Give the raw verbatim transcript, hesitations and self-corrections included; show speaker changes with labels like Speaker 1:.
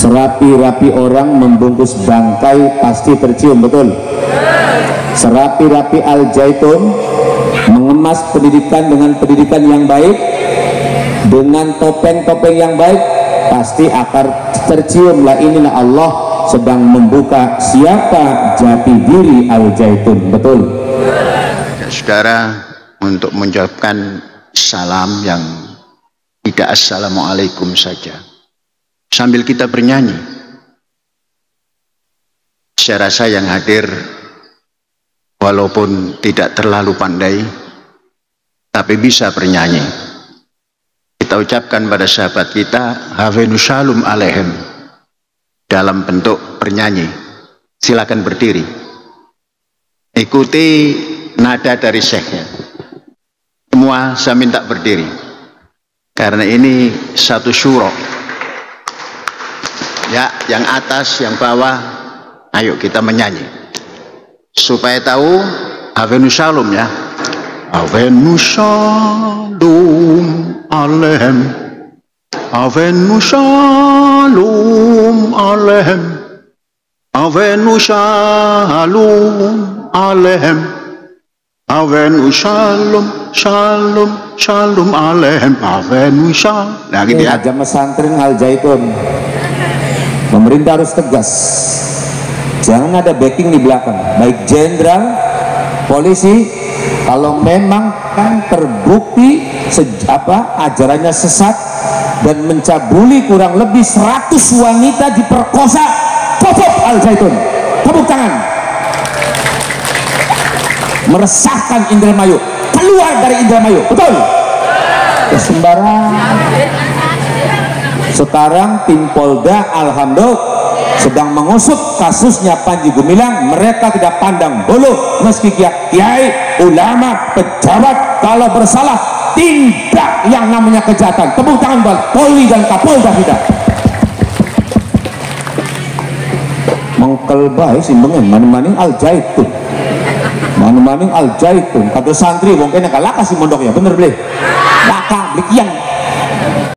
Speaker 1: Serapi-rapi orang membungkus bangkai pasti tercium, betul? Serapi-rapi Al-Zaitun mengemas pendidikan dengan pendidikan yang baik, dengan topeng-topeng yang baik, pasti akan tercium lah, inilah Allah sedang membuka siapa jati diri Al-Zaitun, betul?
Speaker 2: Ya, saudara, untuk menjawabkan salam yang tidak assalamualaikum saja sambil kita bernyanyi, saya rasa yang hadir walaupun tidak terlalu pandai tapi bisa bernyanyi. Kita ucapkan pada sahabat kita Hafenu Shalom Alehem dalam bentuk bernyanyi. Silakan berdiri, ikuti nada dari syekhnya. Semua saya minta berdiri karena ini satu syuro. Ya, yang atas, yang bawah, ayo kita menyanyi supaya tahu Hafenu Shalom ya. Hafenu Shalom Alehem, Hafenu Shalom Alehem, Hafenu Shalom Alehem, Hafenu Shalom Shalom Shalom Alehem, Hafenu Shalom. Nah gitu ya.
Speaker 1: Jamaah Santren Al-Zaitun, pemerintah harus tegas, jangan ada backing di belakang, baik jenderal, polisi. Kalau memang kan terbukti apa ajarannya sesat dan mencabuli kurang lebih seratus wanita diperkosa, tutup Al-Zaitun, tepuk tangan. Meresahkan Indramayu, keluar dari Indramayu, betul? Ya, sembarang. Sekarang tim Polda alhamdulillah sedang mengusut kasusnya Panji Gumilang. Mereka tidak pandang bulu, meski kiai, ulama, pejabat kalau bersalah tindak yang namanya kejahatan. Tepuk tangan buat Polri dan Kapolda kita. Mengkel bae simbengen maning-maning Al-Zaitun. Maning-maning Al-Zaitun. Kata santri wong kene kalaka si mondok ya, bener beli. Laka beli kiang.